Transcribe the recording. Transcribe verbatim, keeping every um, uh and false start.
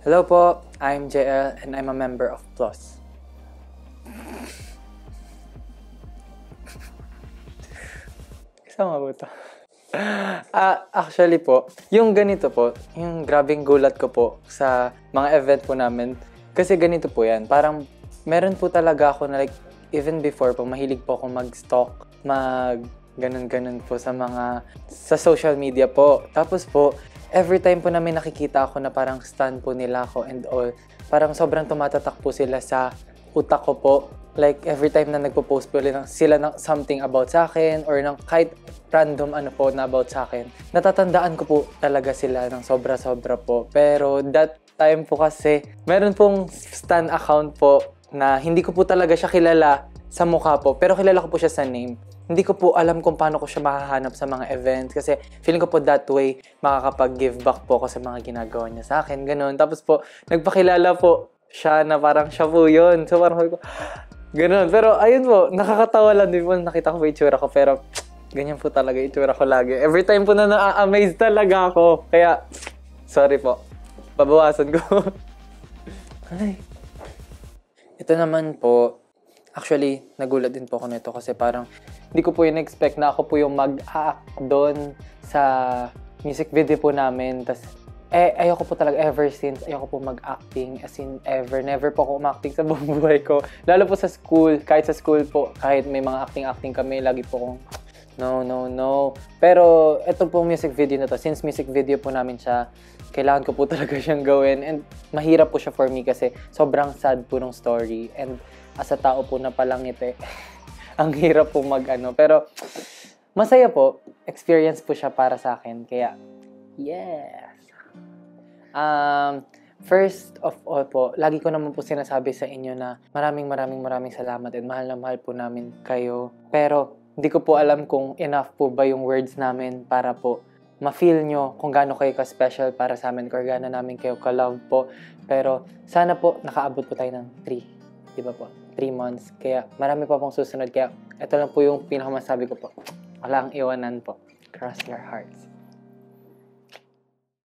Hello po, I'm J L and I'm a member of Plus. Kasama po to. Ah, actually po, yung ganito po, yung grabing gulat ko po sa mga event po namin. Kasi ganito po yan, parang meron po talaga ako na like, even before po, mahilig po ako mag-stalk, mag ganun-ganun po sa mga, sa social media po. Tapos po, every time po namin nakikita ako na parang stan po nila ako and all, parang sobrang tumatatak po sila sa utak ko po. Like, every time na nagpo-post po sila ng something about sa akin or ng kahit random ano po na about sa akin, natatandaan ko po talaga sila ng sobra-sobra po. Pero that time po kasi, meron pong stan account po na hindi ko po talaga siya kilala sa mukha po, pero kilala ko po siya sa name. Hindi ko po alam kung paano ko siya mahahanap sa mga events kasi feeling ko po that way makakapag-give back po ako sa mga ginagawa niya sa akin, ganun. Tapos po, nagpakilala po siya na parang siya po yun. So parang ko, ganun. Pero ayun po, nakakatawa lang din po nakita ko po itsura ko, pero ganyan po talaga itsura ko lagi. Every time po na na-amaze talaga ako. Kaya, sorry po. Pabawasan ko. Ay. Ito naman po, actually, nagulat din po ako nito kasi parang hindi ko po yun expect na ako po yung mag-act doon sa music video po namin. Tas, eh, ayoko po talaga ever since, ayoko po mag-acting as in ever. Never po ako umacting sa buong buhay ko. Lalo po sa school, kahit sa school po, kahit may mga acting-acting kami, lagi po akong no, no, no. Pero ito po music video na to, since music video po namin siya, kailangan ko po talaga siyang gawin. And mahirap po siya for me kasi sobrang sad po ng story. And as a tao po na palangiti, ang hirap po mag-ano. Pero masaya po, experience po siya para sa akin. Kaya, yes! Um, first of all po, lagi ko naman po sinasabi sa inyo na maraming maraming maraming salamat and mahal na mahal po namin kayo. Pero, hindi ko po alam kung enough po ba yung words namin para po ma-feel nyo kung gaano kayo ka-special para sa amin, kung gaano namin kayo ka-love po. Pero, sana po nakaabot po tayo ng three. Di ba po? three months. Kaya, marami pa pong susunod. Kaya, ito lang po yung pinakamasabi ko po. Walang iwanan po. Cross your hearts.